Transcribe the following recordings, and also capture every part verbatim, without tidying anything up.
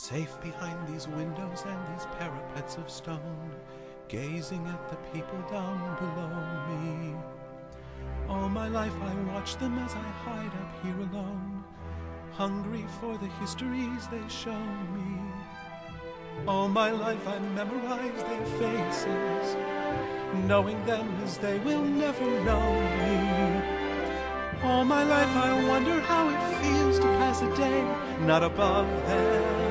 safe behind these windows and these parapets of stone, gazing at the people down below me. All my life I watch them as I hide up here alone, hungry for the histories they show me. All my life I memorize their faces, knowing them as they will never know me. All my life I wonder how it feels to pass a day not above them,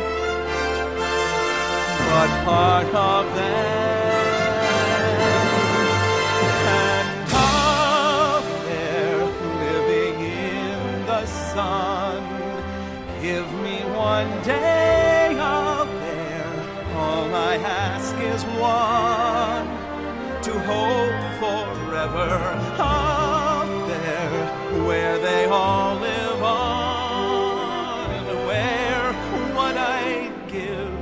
but part of them. And up there, living in the sun, give me one day up there. All I ask is one, to hope forever up there, where they all live on, and where what I give,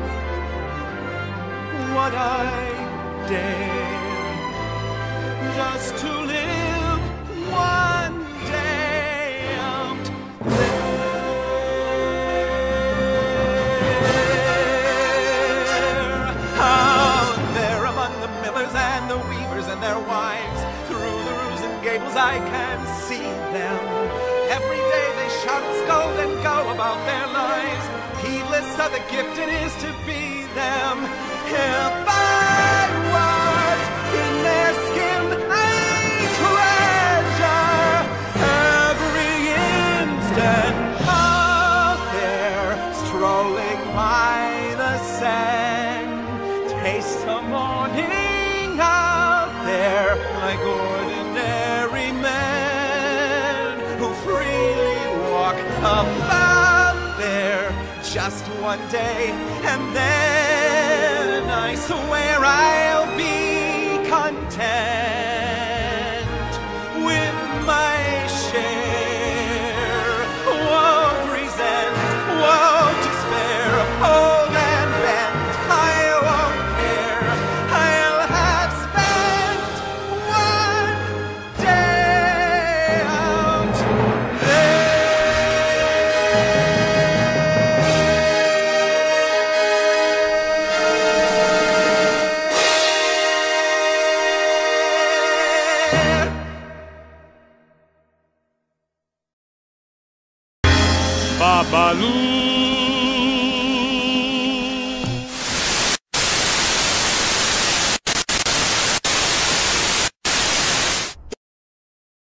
what I dare, just to live one day out there. Out there among the millers and the weavers and their wives, through the roofs and gables I can see them. Every day they shout, scold, and go about their lives, heedless of the gift it is to be them. If I was in their skin, I'd treasure every instant out there, strolling by the sand, taste the morning out there, like ordinary men who freely walk about there, just one day, and then I swear I'll be content with my share. Won't resent, won't despair, old and bent, I won't care. I'll have spent one day out there. Babaloo.